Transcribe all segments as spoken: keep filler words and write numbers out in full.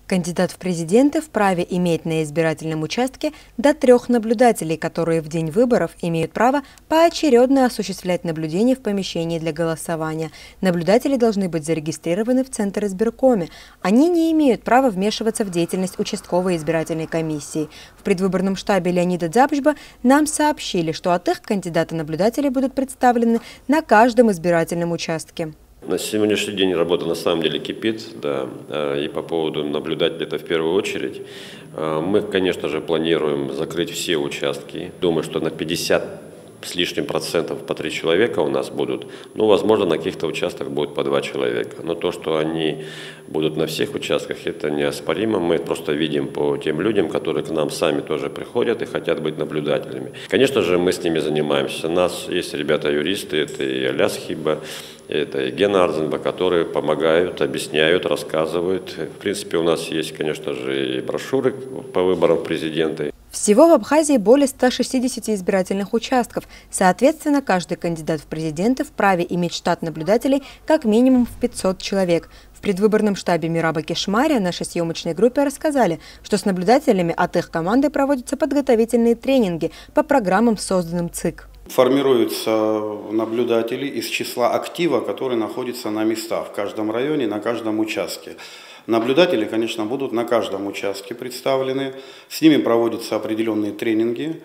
Кандидат в президенты вправе иметь на избирательном участке до трех наблюдателей, которые в день выборов имеют право поочередно осуществлять наблюдение в помещении для голосования. Наблюдатели должны быть зарегистрированы в Центр избиркоме. Они не имеют права вмешиваться в деятельность участковой избирательной комиссии. В предвыборном штабе Леонида Дзябжба нам сообщили, что от их кандидата-наблюдатели будут представлены на каждом избирательном участке. На сегодняшний день работа на самом деле кипит, да, и по поводу наблюдателей это в первую очередь. Мы, конечно же, планируем закрыть все участки. Думаю, что на пятьдесят с лишним процентов по три человека у нас будут. Ну, возможно, на каких-то участках будет по два человека. Но то, что они будут на всех участках, это неоспоримо. Мы просто видим по тем людям, которые к нам сами тоже приходят и хотят быть наблюдателями. Конечно же, мы с ними занимаемся. У нас есть ребята-юристы, это и Аляс Хиба, это и Гена Арзенба, которые помогают, объясняют, рассказывают. В принципе, у нас есть, конечно же, и брошюры по выборам президента. Всего в Абхазии более ста шестидесяти избирательных участков. Соответственно, каждый кандидат в президенты вправе иметь штат наблюдателей как минимум в пятьсот человек. В предвыборном штабе Мираба Кешмария нашей съемочной группе рассказали, что с наблюдателями от их команды проводятся подготовительные тренинги по программам, созданным ЦИК. Формируются наблюдатели из числа актива, который находится на местах в каждом районе, на каждом участке. Наблюдатели, конечно, будут на каждом участке представлены. С ними проводятся определенные тренинги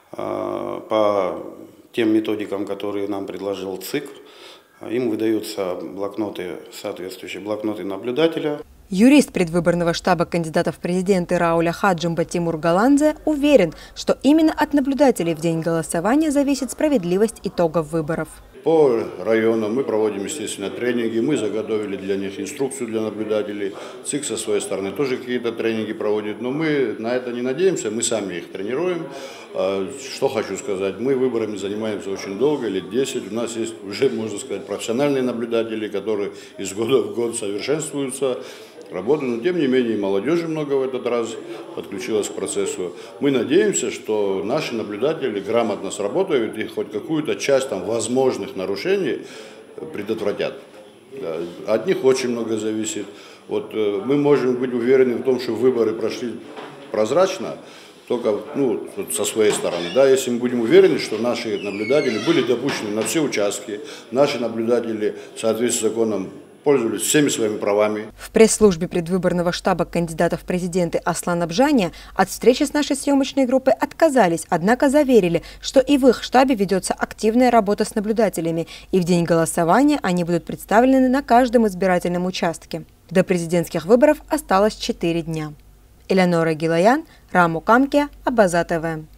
э, по тем методикам, которые нам предложил ЦИК. Им выдаются блокноты, соответствующие блокноты наблюдателя. Юрист предвыборного штаба кандидатов в президенты Рауля Хаджимба Тимур Галанзе уверен, что именно от наблюдателей в день голосования зависит справедливость итогов выборов. По районам мы проводим, естественно, тренинги, мы заготовили для них инструкцию для наблюдателей. ЦИК со своей стороны тоже какие-то тренинги проводит, но мы на это не надеемся, мы сами их тренируем. Что хочу сказать, мы выборами занимаемся очень долго, лет десять, у нас есть уже, можно сказать, профессиональные наблюдатели, которые из года в год совершенствуются, работают, но тем не менее молодежи много в этот раз подключилась к процессу. Мы надеемся, что наши наблюдатели грамотно сработают и хоть какую-то часть там возможных нарушений предотвратят. Да, от них очень много зависит. Вот, мы можем быть уверены в том, что выборы прошли прозрачно, только ну, со своей стороны. Да, если мы будем уверены, что наши наблюдатели были допущены на все участки, наши наблюдатели в соответствии с законом пользовались всеми своими правами. В пресс-службе предвыборного штаба кандидатов в президенты Аслан Абжания от встречи с нашей съемочной группой отказались, однако заверили, что и в их штабе ведется активная работа с наблюдателями, и в день голосования они будут представлены на каждом избирательном участке. До президентских выборов осталось четыре дня. Элеонора Гилаян, Раму Камке, Абаза ТВ.